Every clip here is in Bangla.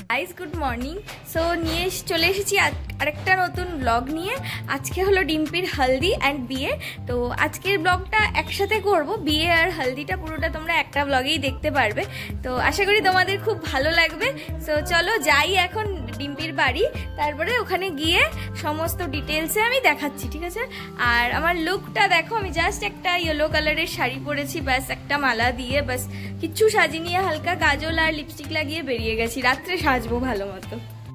Guys good morning. सो নিয়ে চলে এসেছি আরেকটা নতুন ব্লগ নিয়ে। আজকে হলো ডিম্পির হলদি অ্যান্ড বিয়ে। তো আজকের ব্লগটা একসাথে করব, বিয়ে আর হলদিটা পুরোটা তোমরা একটা ব্লগেই দেখতে পারবে। তো আশা করি তোমাদের খুব ভালো লাগবে। সো চলো যাই এখন ডিম্পির বাড়ি, তারপরে ওখানে গিয়ে সমস্ত ডিটেলসে আমি দেখাচ্ছি, ঠিক আছে? আর আমার লুকটা দেখো, আমি জাস্ট একটা ইয়েলো কালারের শাড়ি পরেছি, ব্যাস একটা মালা দিয়ে, ব্যাস কিচ্ছু সাজিয়ে হালকা কাজল আর লিপস্টিক লাগিয়ে বেরিয়ে গেছি। রাত্রে সাজবো ভালো মতো।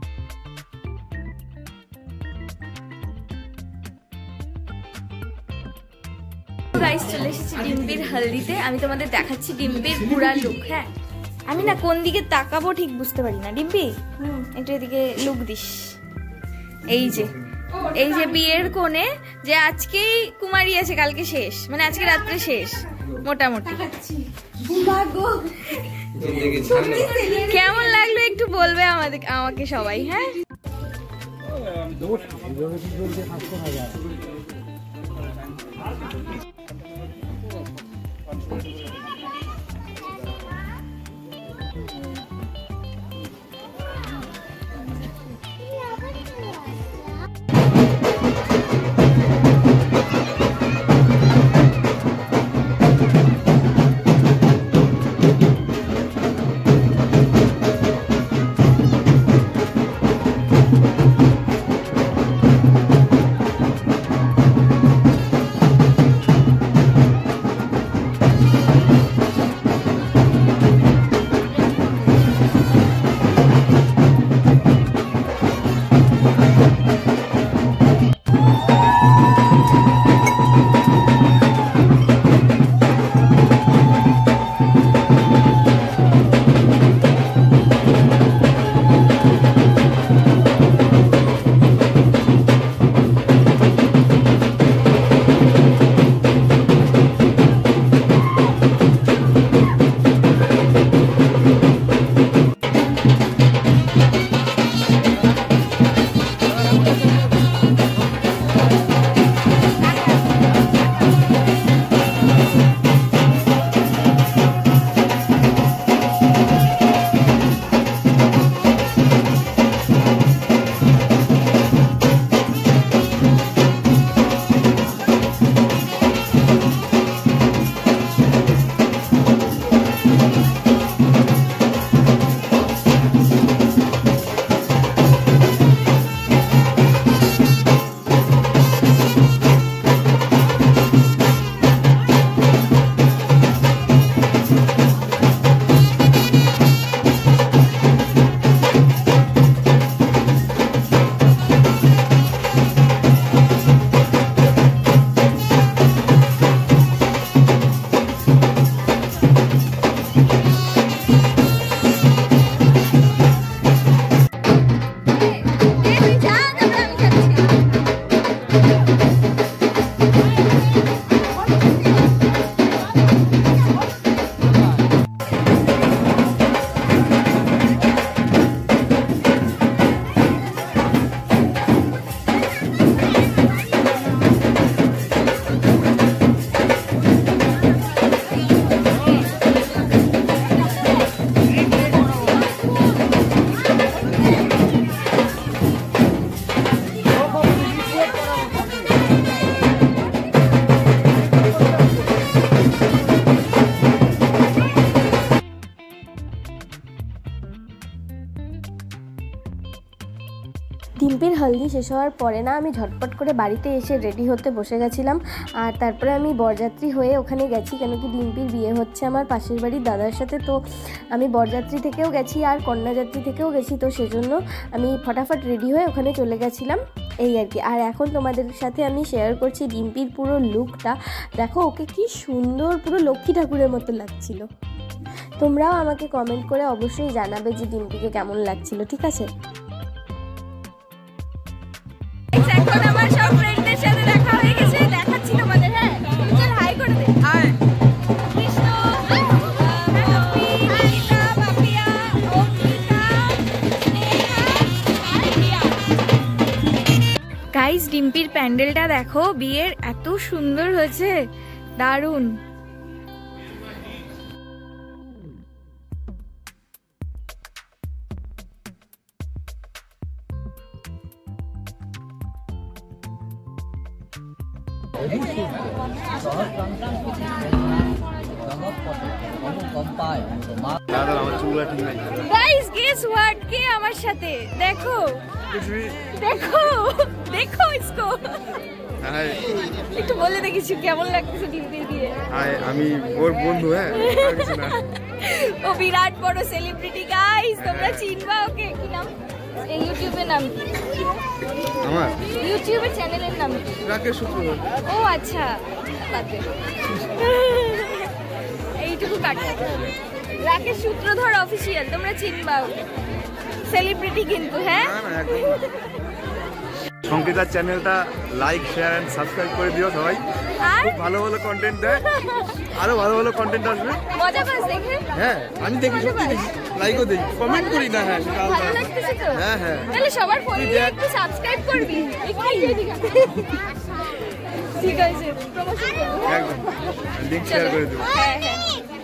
গাইস চলে এসেছি ডিম্পির হলদিতে। আমি তোমাদের দেখাচ্ছি ডিম্পির পুরা লুক। হ্যাঁ, আমি না কোন দিকে তাকাবো ঠিক বুঝতে পারি না। ডিম্পি একটু এদিকে লুক দিস। এই যে বিয়ের কোণে, যে আজকেই কুমারী আছে, কালকে শেষ, মানে আজকে রাত্রে শেষ মোটামুটি। কেমন লাগলো একটু বলবে আমাকে সবাই। হ্যাঁ, ডিম্পির হলদি শেষ হওয়ার পরে না আমি ঝটপট করে বাড়িতে এসে রেডি হতে বসে গেছিলাম। আর তারপরে আমি বরযাত্রী হয়ে ওখানে গেছি, কেন কি ডিম্পির বিয়ে হচ্ছে আমার পাশের বাড়ির দাদার সাথে। তো আমি বরযাত্রী থেকেও গেছি আর কন্যাযাত্রী থেকেও গেছি, তো সেজন্য আমি ফটাফট রেডি হয়ে ওখানে চলে গেছিলাম, এই আর কি। আর এখন তোমাদের সাথে আমি শেয়ার করছি ডিম্পির পুরো লুকটা। দেখো ওকে কি সুন্দর, পুরো লক্ষ্মী ঠাকুরের মতো লাগছিল। তোমরাও আমাকে কমেন্ট করে অবশ্যই জানাবে যে ডিম্পিকে কেমন লাগছিল, ঠিক আছে? এখন আমার সব ফ্রেন্ডদের সাথে দেখা হয়ে গেছে, দেখাচ্ছি তোমাদের। হ্যাঁ, চল হাই করে দে। হাই কৃষ্ণ, হ্যাপি আনিতা, বাপিয়া, অঙ্কিতা, স্নেহা, আর রিয়া। গাইস ডিম্পির প্যান্ডেলটা দেখো, বিয়ের এত সুন্দর হয়েছে, দারুণ। গাইস গেস হোয়াট, কে আমার সাথে? দেখো দেখো দেখো ইসকো। একটু বলে দেখিস কেমন লাগছে ডিম্পির বিয়ে। আমি ওর বন্ধু। হ্যাঁ, ও বিরাট বড় সেলিব্রিটি গাইস, তোমরা চিনবা ওকে। কি নাম এই ইউটিউবের নাম? আমার ইউটিউবের চ্যানেলের নাম রাকেশ সূত্রধর। ও আচ্ছা, বাদে এইটুকু কাটতে হবে। রাকেশ সূত্রধর অফিসিয়াল, তোমরা চিনবা ওকে, সেলিব্রিটি কিন্তু। হ্যাঁ, সংকেতার চ্যানেলটা লাইক, শেয়ার এন্ড সাবস্ক্রাইব করে দিও সবাই। খুব ভালো ভালো কন্টেন্ট দেয়, আরো ভালো ভালো কন্টেন্ট আসবে। মজা পাস দেখে? হ্যাঁ, আমি দেখি, সত্যি দেখি, লাইকও দেই, কমেন্ট করি না। হ্যাঁ, ভালো লাগতেছে তো? হ্যাঁ হ্যাঁ, তাহলে সবার ফোন দিয়ে একটু সাবস্ক্রাইব করবি। ঠিক আছে, প্রমোশন করব। একদম লিংক শেয়ার করে দেব। হ্যাঁ হ্যাঁ।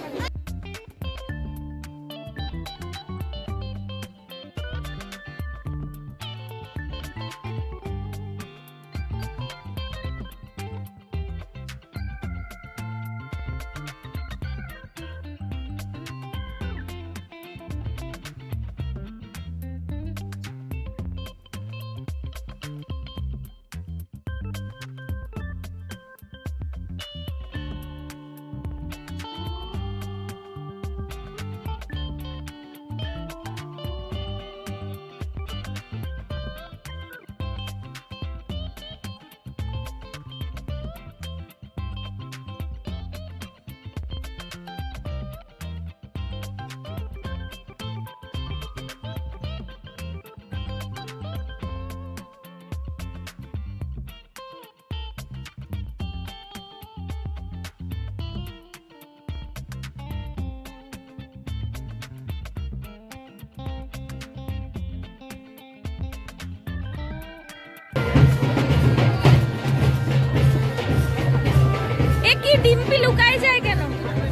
ডিম্পি লুকায় যায় কেন?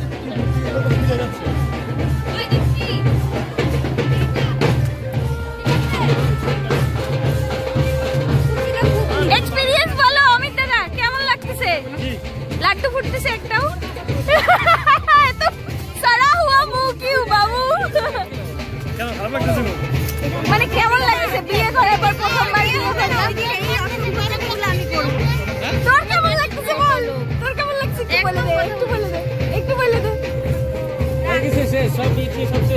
এক্সপেরিয়েন্স বলো অমিত দাদা, কেমন লাগতেছে? লাড্ডু ফুটতেছে একটাও? তো সারা হুয়া মুহ কিউ বাবু? মানে কেমন লাগতেছে বিয়ে করার পর প্রথমবার বিয়ে করা? তোর কেমন লাগতেছে বল, তোর কেমন লাগছে? একটু বলে দে, একটু বলে দে, একটু বলে দে। সব কিছু সবচেয়ে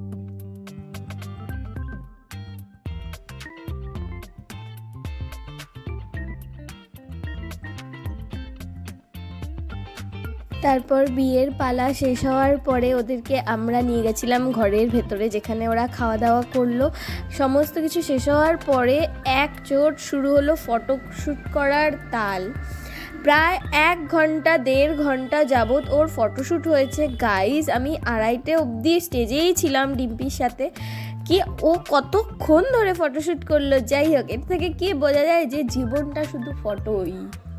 তারপর বিয়ের পালা শেষ হওয়ার পরে ওদেরকে আমরা নিয়ে গেছিলাম ঘরের ভেতরে, যেখানে ওরা খাওয়া দাওয়া করলো। সমস্ত কিছু শেষ হওয়ার পরে এক জোট শুরু হলো ফটোশ্যুট করার তাল। প্রায় 1 ঘন্টা 1.5 ঘন্টা যাবৎ ওর ফটোশ্যুট হয়েছে গাইজ। আমি 2:30 অবধি স্টেজেই ছিলাম ডিম্পির সাথে। কি ও কতক্ষণ ধরে ফটোশ্যুট করলো! যাই হোক, এর থেকে কি বোঝা যায় যে জীবনটা শুধু ফটোই।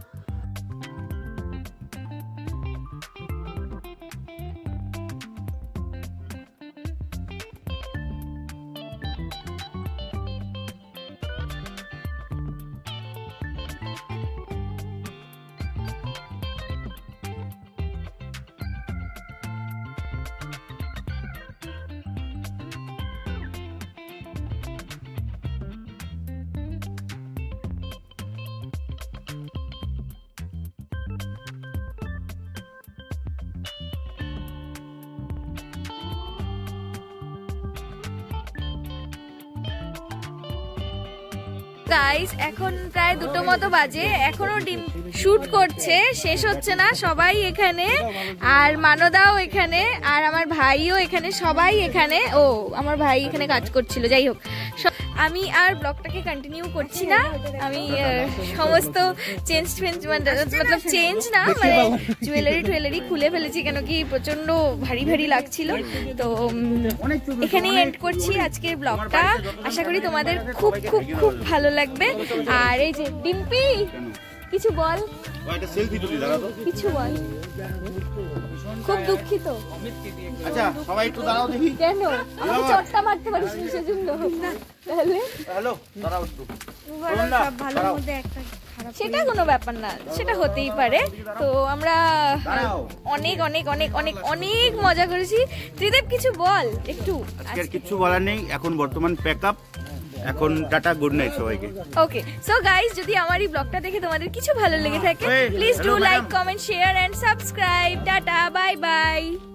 গাইস এখন প্রায় 2টো মতো বাজে, এখনো শুট করছে, শেষ হচ্ছে না। সবাই এখানে, আর মানদাও এখানে, আর আমার ভাইও এখানে, সবাই এখানে। ও আমার ভাই এখানে কাজ করছিল। যাই হোক, আমি আর ব্লগটাকে কন্টিনিউ করছি না। আমি সমস্ত চেঞ্জ না, মানে জুয়েলারি খুলে ফেলেছি, কেন কি প্রচন্ড ভারী ভারী লাগছিল। তো এখানেই এন্ড করছি আজকের ব্লগটা। আশা করি তোমাদের খুব খুব খুব ভালো লাগবে। আর এই যে ডিম্পি, কিছু বল, কিছু বল। খুব দুঃখিত। আচ্ছা সবাই একটু দাঁড়াও দেখি। কেন আমাকে চটটা মারতে পারিস সেজন্য? তাহলে হ্যালো, দাঁড়াও একটু। সব ভালোর মধ্যে একটা সেটা কোনো ব্যাপার না, সেটা হতেই পারে। তো আমরা অনেক অনেক অনেক অনেক অনেক মজা করেছি। ত্রিদেব কিছু বল একটু। আজকে কিছু বলার নেই, এখন বর্তমান প্যাক আপ, এখন টাটা, গুড নাইট সবাইকে। ওকে, সো গাইস, যদি আমার এই ব্লগটা দেখে তোমাদের কিছু ভালো লেগে থাকে, please do like, comment, share and subscribe. Tata, bye by.